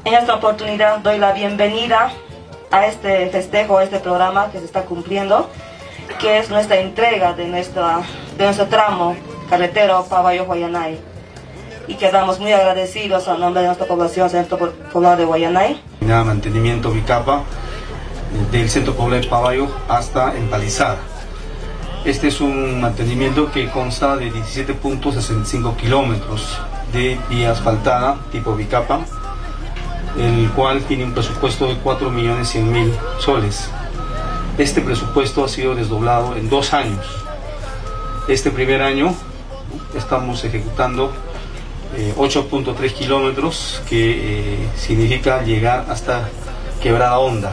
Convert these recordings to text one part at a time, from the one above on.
En esta oportunidad doy la bienvenida a este festejo, a este programa que se está cumpliendo, que es nuestra entrega de nuestro tramo carretero Pavayo-Huayanay. Y quedamos muy agradecidos a nombre de nuestra población, Centro Poblado de Huayanay. Mantenimiento Bicapa del Centro Poblado de Pavayo hasta Empalizada. Este es un mantenimiento que consta de 17.65 kilómetros de vía asfaltada tipo Bicapa, el cual tiene un presupuesto de 4.100.000 soles. Este presupuesto ha sido desdoblado en 2 años. Este primer año estamos ejecutando 8.3 kilómetros, que significa llegar hasta Quebrada Honda.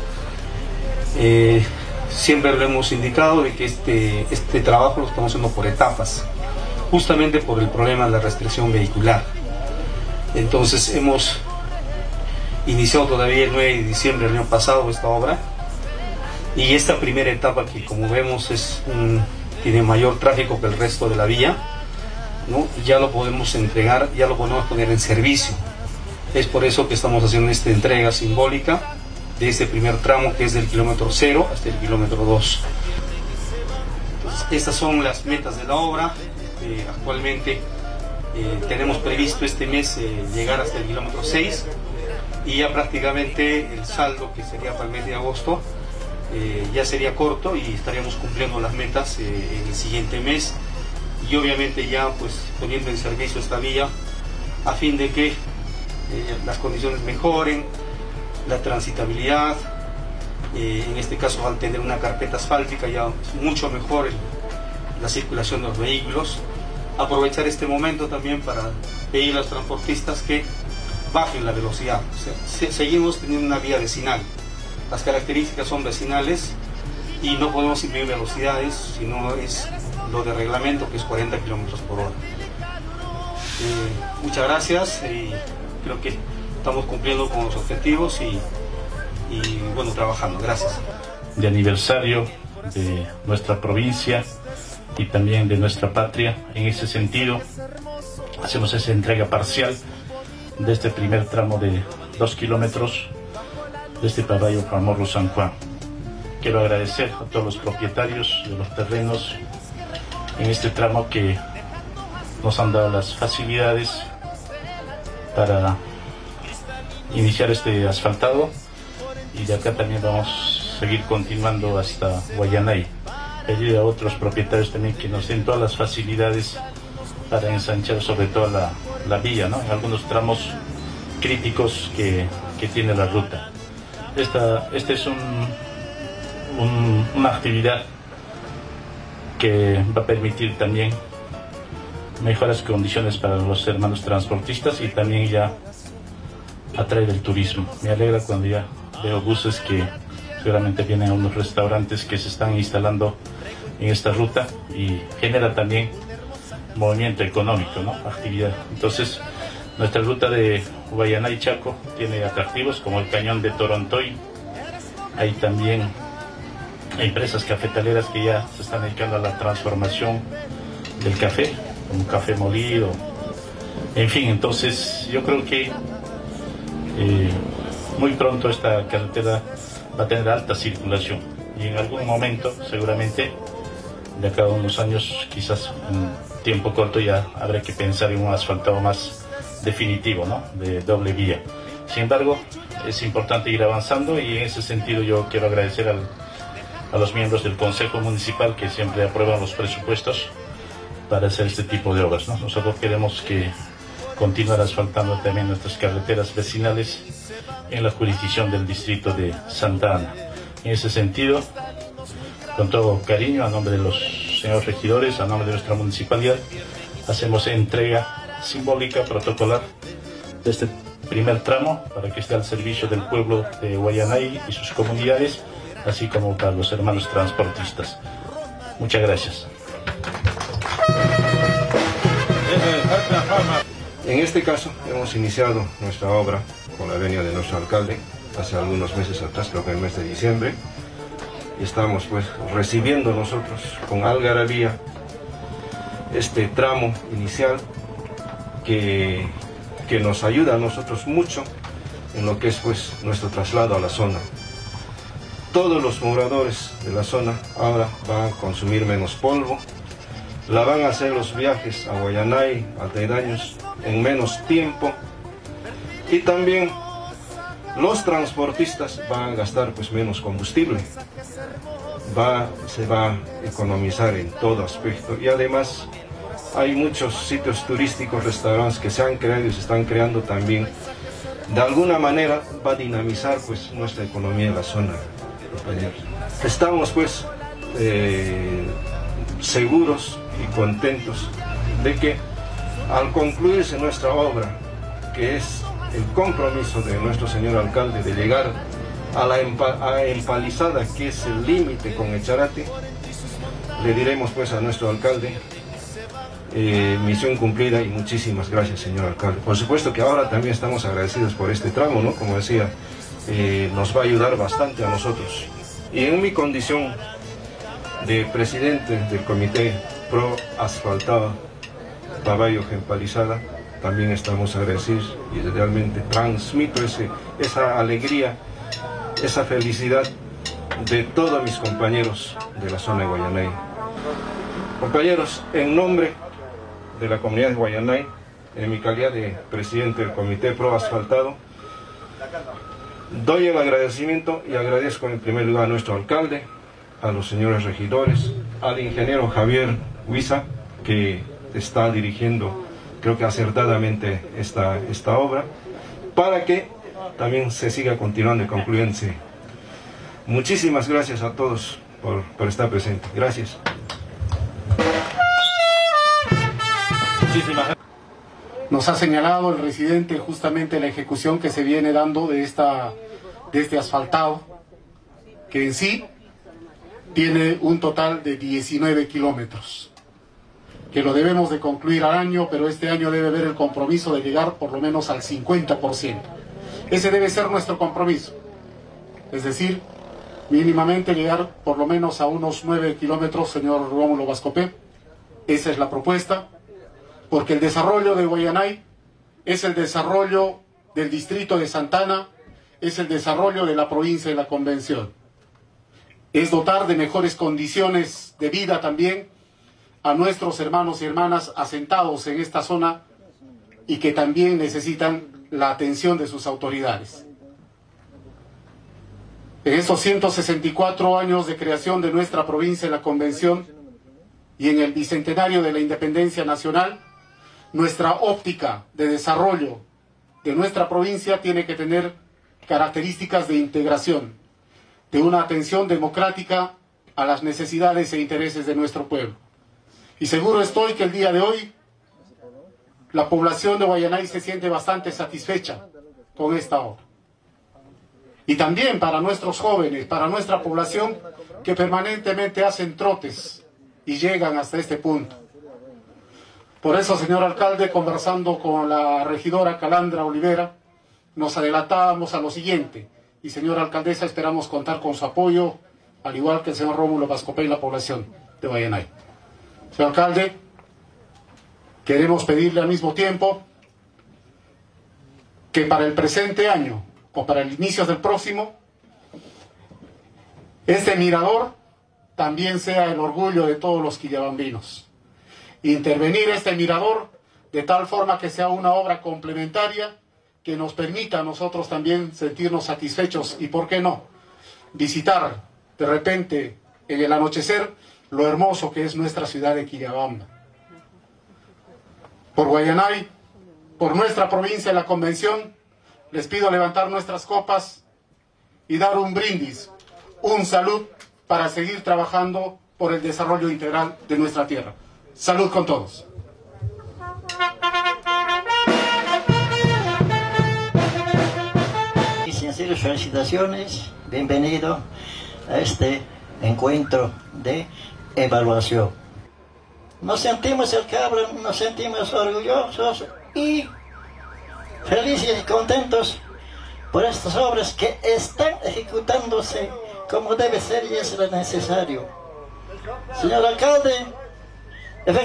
Siempre lo hemos indicado de que este trabajo lo estamos haciendo por etapas, justamente por el problema de la restricción vehicular. Entonces hemos iniciado todavía el 9 de diciembre del año pasado esta obra, y esta primera etapa, que como vemos tiene mayor tráfico que el resto de la vía, ¿no? Ya lo podemos entregar, ya lo podemos poner en servicio. Es por eso que estamos haciendo esta entrega simbólica de este primer tramo, que es del kilómetro 0 hasta el kilómetro 2. Entonces, estas son las metas de la obra. Actualmente tenemos previsto este mes llegar hasta el kilómetro 6, y ya prácticamente el saldo, que sería para el mes de agosto, ya sería corto, y estaríamos cumpliendo las metas en el siguiente mes, y obviamente ya pues poniendo en servicio esta vía a fin de que las condiciones mejoren, la transitabilidad. En este caso, al tener una carpeta asfáltica, ya es mucho mejor la circulación de los vehículos. Aprovechar este momento también para pedir a los transportistas que bajen la velocidad. O sea, seguimos teniendo una vía vecinal, las características son vecinales y no podemos imprimir velocidades, sino es lo de reglamento, que es 40 kilómetros por hora. Muchas gracias, y creo que estamos cumpliendo con los objetivos y bueno, trabajando. Gracias. De aniversario de nuestra provincia y también de nuestra patria. En ese sentido, hacemos esa entrega parcial de este primer tramo de 2 kilómetros desde Pavayo a Morro San Juan. Quiero agradecer a todos los propietarios de los terrenos en este tramo que nos han dado las facilidades para iniciar este asfaltado, y de acá también vamos a seguir continuando hasta Huayanay. Pedir a otros propietarios también que nos den todas las facilidades para ensanchar sobre todo la vía, ¿no? En algunos tramos críticos que tiene la ruta. Esta es una actividad que va a permitir también mejores condiciones para los hermanos transportistas, y también ya atraer el turismo. Me alegra cuando ya veo buses que seguramente vienen a unos restaurantes que se están instalando en esta ruta, y genera también movimiento económico, ¿no? Actividad. Entonces, nuestra ruta de Huayanay Chaco tiene atractivos como el Cañón de Torontoy. Hay también empresas cafetaleras que ya se están dedicando a la transformación del café, como café molido. En fin, entonces yo creo que muy pronto esta carretera va a tener alta circulación, y en algún momento, seguramente de acá a unos años, quizás en tiempo corto, ya habrá que pensar en un asfaltado más definitivo, ¿no? De doble vía. Sin embargo, es importante ir avanzando, y en ese sentido yo quiero agradecer a los miembros del Consejo Municipal, que siempre aprueban los presupuestos para hacer este tipo de obras, ¿no? Nosotros queremos continuar asfaltando también nuestras carreteras vecinales en la jurisdicción del distrito de Santa Ana. En ese sentido, con todo cariño, a nombre de los señores regidores, a nombre de nuestra municipalidad, hacemos entrega simbólica, protocolar, de este primer tramo para que esté al servicio del pueblo de Huayanay y sus comunidades, así como para los hermanos transportistas. Muchas gracias. En este caso hemos iniciado nuestra obra con la venia de nuestro alcalde hace algunos meses atrás, creo que en el mes de diciembre, y estamos pues recibiendo nosotros con algarabía este tramo inicial que nos ayuda a nosotros mucho en lo que es pues nuestro traslado a la zona. Todos los moradores de la zona ahora van a consumir menos polvo, la van a hacer los viajes a Guayanay, aledaños, en menos tiempo, y también los transportistas van a gastar pues menos combustible, se va a economizar en todo aspecto, y además hay muchos sitios turísticos, restaurantes que se han creado y se están creando también. De alguna manera va a dinamizar pues nuestra economía en la zona, compañeros. Estamos pues seguros y contentos de que al concluirse nuestra obra, que es el compromiso de nuestro señor alcalde de llegar a Empalizada, que es el límite con Echarate, le diremos pues a nuestro alcalde, misión cumplida y muchísimas gracias, señor alcalde. Por supuesto que ahora también estamos agradecidos por este tramo, ¿no? Como decía, nos va a ayudar bastante a nosotros. Y en mi condición de presidente del comité pro asfaltado Pabayo Empalizada, también estamos agradecidos y realmente transmito esa alegría, esa felicidad de todos mis compañeros de la zona de Guayanay. Compañeros, en nombre de la comunidad de Guayanay, en mi calidad de presidente del comité pro asfaltado, doy el agradecimiento y agradezco en primer lugar a nuestro alcalde, a los señores regidores, al ingeniero Javier Huiza, que está dirigiendo, creo que acertadamente, esta obra, para que también se siga continuando y concluyéndose. Muchísimas gracias a todos por estar presentes. Gracias. Nos ha señalado el residente justamente la ejecución que se viene dando de este asfaltado, que en sí tiene un total de 19 kilómetros, que lo debemos de concluir al año, pero este año debe haber el compromiso de llegar por lo menos al 50%. Ese debe ser nuestro compromiso, es decir, mínimamente llegar por lo menos a unos 9 kilómetros, señor Rómulo Vascopé. Esa es la propuesta, porque el desarrollo de Guayanay es el desarrollo del distrito de Santana, es el desarrollo de la provincia de la Convención. Es dotar de mejores condiciones de vida también a nuestros hermanos y hermanas asentados en esta zona y que también necesitan la atención de sus autoridades. En estos 164 años de creación de nuestra provincia de la Convención y en el bicentenario de la independencia nacional, nuestra óptica de desarrollo de nuestra provincia tiene que tener características de integración, de una atención democrática a las necesidades e intereses de nuestro pueblo. Y seguro estoy que el día de hoy la población de Guayanay se siente bastante satisfecha con esta obra. Y también para nuestros jóvenes, para nuestra población que permanentemente hacen trotes y llegan hasta este punto. Por eso, señor alcalde, conversando con la regidora Calandra Olivera, nos adelantábamos a lo siguiente. Y señora alcaldesa, esperamos contar con su apoyo, al igual que el señor Rómulo Vascopé y la población de Guayanay. Señor alcalde, queremos pedirle al mismo tiempo que para el presente año, o para el inicio del próximo, este mirador también sea el orgullo de todos los quillabambinos. Intervenir este mirador de tal forma que sea una obra complementaria que nos permita a nosotros también sentirnos satisfechos y, ¿por qué no?, visitar de repente en el anochecer lo hermoso que es nuestra ciudad de Quillabamba. Por Guayanay, por nuestra provincia de la Convención, les pido levantar nuestras copas y dar un brindis, un salud para seguir trabajando por el desarrollo integral de nuestra tierra. Salud con todos. Y sinceras felicitaciones, bienvenido a este encuentro de evaluación. Nos sentimos el que hablan, nos sentimos orgullosos y felices y contentos por estas obras que están ejecutándose como debe ser y es lo necesario. Señor alcalde,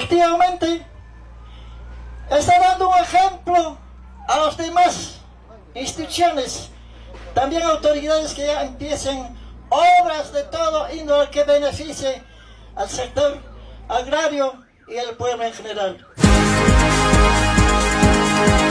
efectivamente está dando un ejemplo a los demás instituciones, también autoridades que ya empiecen obras de todo índole que beneficie al sector agrario y al pueblo en general.